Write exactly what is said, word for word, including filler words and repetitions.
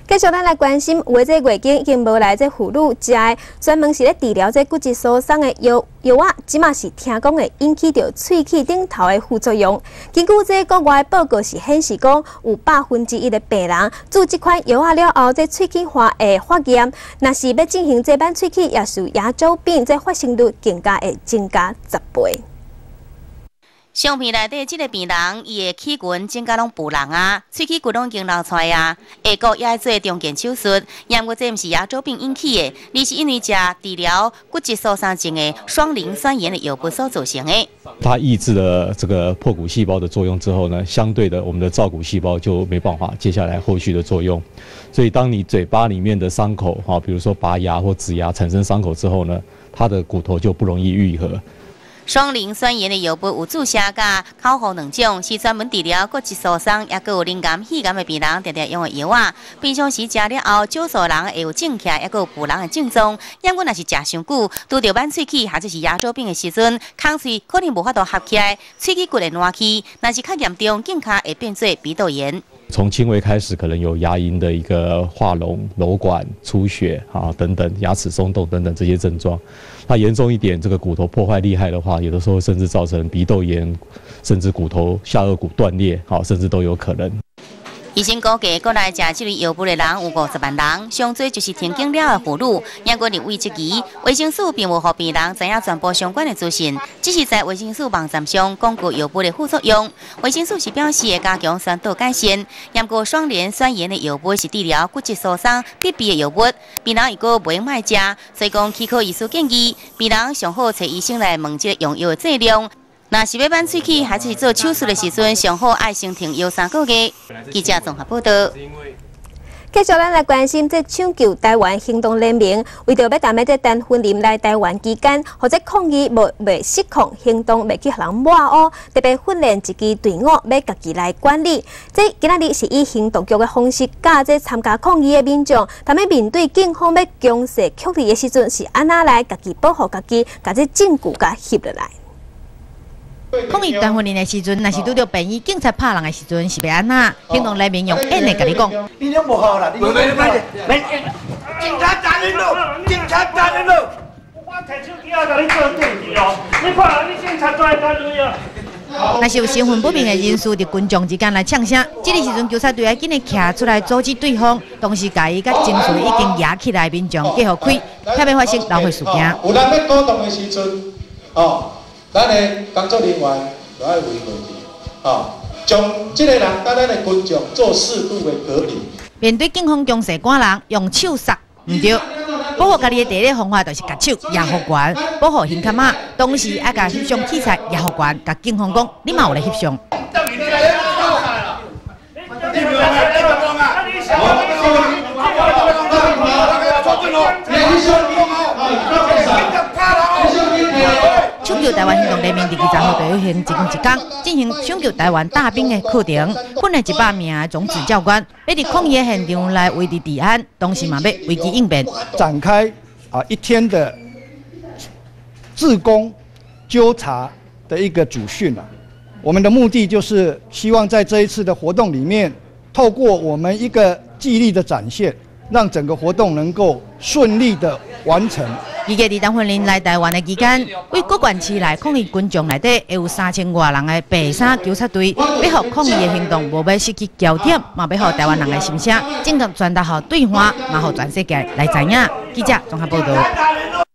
继续咱来关心，有诶这月经已经无来这妇女食诶，专门是咧治疗这骨质疏松诶药药啊，即马是听讲会引起着喙齿顶头诶副作用。根据这国外报告是显示讲，有百分之一的病人注这款药啊了后，这喙齿花会发炎。若是要进行这版喙齿也是牙周病，这发生率更加会增加十倍。 相片内底即个病人，伊的齿群真甲拢浮人啊，喙齿骨拢已经流出来啊，下骨也爱做中间手术。因为这毋是牙周病引起的，而是因为食治疗骨质疏松症的双磷酸盐的药物所造成的。 它抑制了这个破骨细胞的作用之后呢，相对的我们的造骨细胞就没办法接下来后续的作用。所以当你嘴巴里面的伤口，哈，比如说拔牙或植牙产生伤口之后呢，它的骨头就不容易愈合。 双磷酸盐的药物有注射甲口服两种，是专门治疗骨质疏松，也有灵感、气感的病人常常用的药啊。平常时食了后，少数人会有肿起来，也有浮人的症状。因阮若是食伤久，拄着挽喙齿或者是牙周病的时阵，空喙可能无法度合起来，喙齿骨会烂去。若是较严重，更加会变做鼻窦炎。 从轻微开始，可能有牙龈的一个化脓、瘘管出血啊等等，牙齿松动等等这些症状。那严重一点，这个骨头破坏厉害的话，有的时候甚至造成鼻窦炎，甚至骨头下颚骨断裂，好，甚至都有可能。 医生估计，国内食这类药物的人有五十万人，上多就是停经了的妇女。因为入院这期，卫生署并无让病人知影全部相关的资讯，只是在卫生署网站上公布药物的副作用。卫生署是表示会加强宣导改善。因过双磷酸盐的药物是治疗骨质疏松必备的药物，病人如果袂用买食，所以讲齿科医师建议，病人上好找医生来问这个用药的剂量。 若是要挽喙齿，还是做手术的时阵，上好爱先停药三个月。记者综合报道。 继续咱来关心这抢救台湾行动联盟，为着要đảm要这单婚林来台湾期间，或者抗议无未失控行动，未去互人抹黑，特别训练一支队伍，要家己来管理。这今仔日是以行动局的方式，教这参加抗议的民众，他们面对警方要强势曲离的时阵，是安怎来家己保护家己，把这证据甲翕落来。 抗议单婚林的时阵，若是拄着便衣警察拍人的时阵，是要安怎？行动内面用演的甲你讲。 你拢无好啦，你别别别，警察打人了，警察打人了。我摕手机啊，甲你做证据哦。你看，你警察抓来干谁啊？ 若是有身份不明的人士伫群众之间来呛声，这个时阵警察队要紧的徛出来阻止对方，同时甲伊甲情绪已经压起来的民众继续开，避免发生流血事件。 有人要鼓动的时阵，哦。 咱的工作人员就要维护住，哦，将这个人甲咱的群众做适度的隔离。 面对警方强势赶人，用手杀唔对，保护家己的第一个方法就是甲手压好悬，保护胸坎仔，同时爱甲翕相器材压好悬，甲警方讲，你嘛有来翕相。 抢救台湾行动联盟第二十号就有行一共一天，进行抢救台湾大兵的课程，训练一百名的种子教官，要伫抗议的现场来维持治安，同时嘛要危机应变， 展开啊一天的志工纠察的一个主训啊。我们的目的就是希望在这一次的活动里面，透过我们一个纪律的展现，让整个活动能够顺利的完成。 预计伫单婚林来台湾的期间，为各县市来抗议群众内底，会有三千外人的白衫纠察队，要互抗议的行动无要失去焦点，嘛要互台湾人的心声，正确传达互对方，嘛互全世界来知影。记者综合报道。